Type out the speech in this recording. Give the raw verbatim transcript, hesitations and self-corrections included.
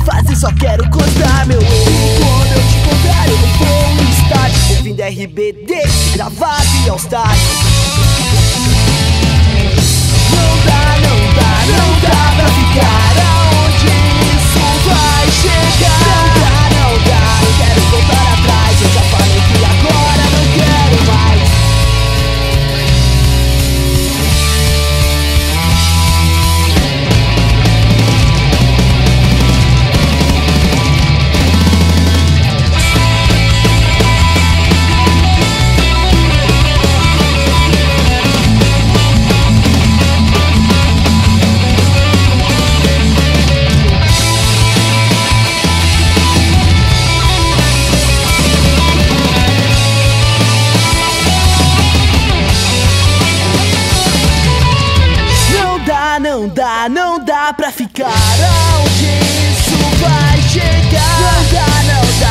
fase, só quero constar meu erro. Quando eu te encontrar eu não vou no estádio, ouvindo R B D, gravado e All Stars. Não dá, não dá, não dá pra ficar aonde isso vai chegar. Não dá, não dá, não quero voltar atrás. Eu já falei que agora não quero mais. Não dá, não dá pra ficar aonde isso vai chegar. Não dá, não dá.